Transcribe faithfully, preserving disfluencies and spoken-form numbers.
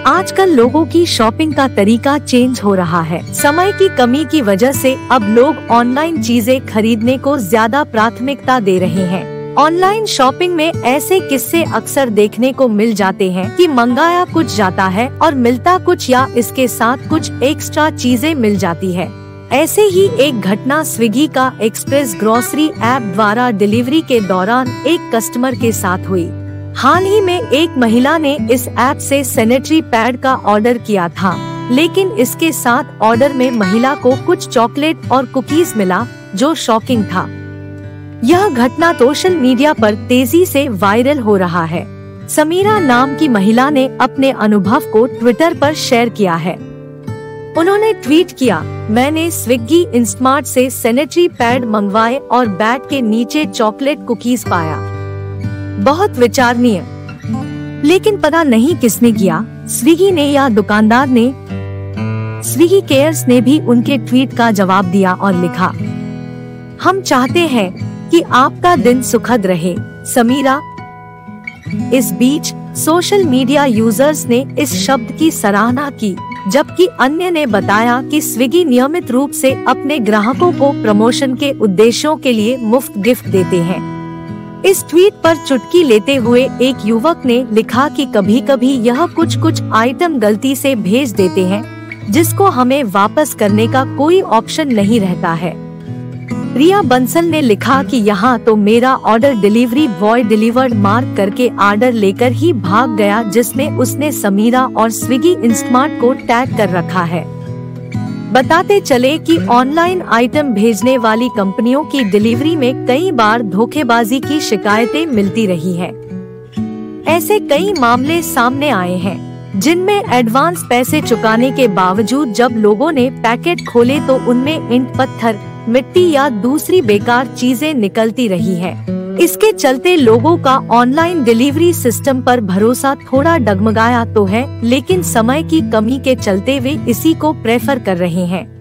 आजकल लोगों की शॉपिंग का तरीका चेंज हो रहा है। समय की कमी की वजह से अब लोग ऑनलाइन चीजें खरीदने को ज्यादा प्राथमिकता दे रहे हैं। ऑनलाइन शॉपिंग में ऐसे किस्से अक्सर देखने को मिल जाते हैं कि मंगाया कुछ जाता है और मिलता कुछ या इसके साथ कुछ एक्स्ट्रा चीजें मिल जाती है। ऐसे ही एक घटना स्विगी का एक्सप्रेस ग्रोसरी ऐप द्वारा डिलीवरी के दौरान एक कस्टमर के साथ हुई। हाल ही में एक महिला ने इस ऐप से सैनिटरी पैड का ऑर्डर किया था, लेकिन इसके साथ ऑर्डर में महिला को कुछ चॉकलेट और कुकीज मिला, जो शॉकिंग था। यह घटना सोशल मीडिया पर तेजी से वायरल हो रहा है। समीरा नाम की महिला ने अपने अनुभव को ट्विटर पर शेयर किया है। उन्होंने ट्वीट किया, मैंने स्विगी इंस्मार्ट से सैनिटरी पैड मंगवाए और बैग के नीचे चॉकलेट कुकीज पाया। बहुत विचारणीय। लेकिन पता नहीं किसने किया, स्विगी ने या दुकानदार ने। स्विगी केयर्स ने भी उनके ट्वीट का जवाब दिया और लिखा, हम चाहते हैं कि आपका दिन सुखद रहे, समीरा। इस बीच सोशल मीडिया यूजर्स ने इस शब्द की सराहना की, जबकि अन्य ने बताया कि स्विगी नियमित रूप से अपने ग्राहकों को प्रमोशन के उद्देश्यों के लिए मुफ्त गिफ्ट देते हैं। इस ट्वीट पर चुटकी लेते हुए एक युवक ने लिखा कि कभी कभी यह कुछ कुछ आइटम गलती से भेज देते हैं, जिसको हमें वापस करने का कोई ऑप्शन नहीं रहता है। रिया बंसल ने लिखा कि यहाँ तो मेरा order delivery boy delivered mark करके ऑर्डर लेकर ही भाग गया, जिसमें उसने समीरा और स्विगी इंस्मार्ट को टैग कर रखा है। बताते चले कि ऑनलाइन आइटम भेजने वाली कंपनियों की डिलीवरी में कई बार धोखेबाजी की शिकायतें मिलती रही है। ऐसे कई मामले सामने आए हैं, जिनमें एडवांस पैसे चुकाने के बावजूद जब लोगों ने पैकेट खोले तो उनमें ईंट, पत्थर, मिट्टी या दूसरी बेकार चीजें निकलती रही है। इसके चलते लोगों का ऑनलाइन डिलीवरी सिस्टम पर भरोसा थोड़ा डगमगाया तो है, लेकिन समय की कमी के चलते वे इसी को प्रेफर कर रहे हैं।